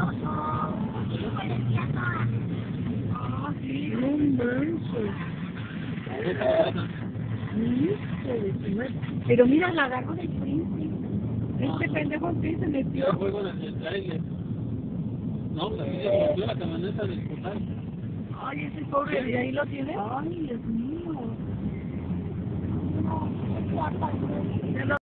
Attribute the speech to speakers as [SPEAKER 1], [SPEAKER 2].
[SPEAKER 1] Ah, sí, no manches. Pero mira, la agarró del príncipe. Este pendejo sí se metió.
[SPEAKER 2] Yo juego desde el trailer. No, pues aquí se rompió la camioneta del total.
[SPEAKER 1] Ay, ese pobre, ¿y ahí lo tiene? Ay, Dios mío.